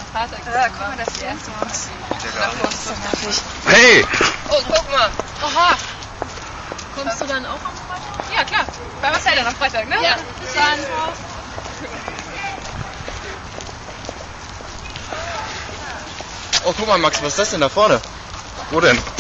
Freitag. Guck mal, das fährt was. Hey! Oh, guck mal. Oha. Kommst du dann auch am Freitag? Ja, klar. Bei Marcel dann am Freitag, ne? Ja, bis dann. Oh, guck mal, Max, was ist das denn da vorne? Wo denn?